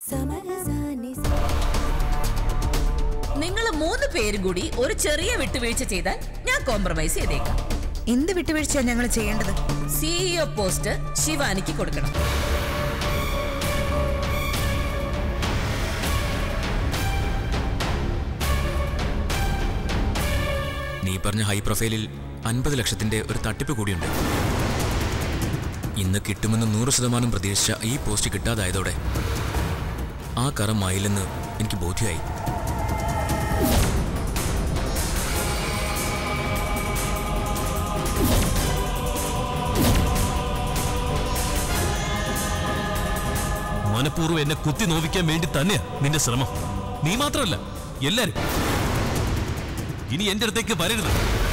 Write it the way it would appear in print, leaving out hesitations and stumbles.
നിങ്ങൾ 3 പേരും കൂടി ഒരു ചെറിയ വിട്ടുവീഴ്ച ചെയ്താൽ ഞാൻ കോംപ്രമൈസ് ചെയ്തേക്കാം. എന്ത് വിട്ടുവീഴ്ചയാ ഞങ്ങൾ ചെയ്യേണ്ടത്? CEO പോസ്റ്റ് ശിവാനിക്ക് കൊടുക്കണം. നീ പറഞ്ഞ ഹൈ പ്രൊഫൈലിൽ 50 ലക്ഷത്തിന്റെ ഒരു തട്ടിപ്പ് കൂടിയുണ്ട്. ഇന്ന് കിട്ടുമെന്ന് 100% പ്രതീക്ഷിച്ച ഈ പോസ്റ്റ് കിട്ടാതായതോടെ ആ കറം മായില്ലെന്ന് എനിക്ക് ബോധ്യമായി. മനഃപൂർവ്വം എന്നെ കുത്തി നോവിക്കാൻ വേണ്ടി തന്നെയാ നിന്റെ ശ്രമം. നീ മാത്രമല്ല, എല്ലാരും. ഇനി എന്റെ അടുത്തേക്ക് വരരുത്.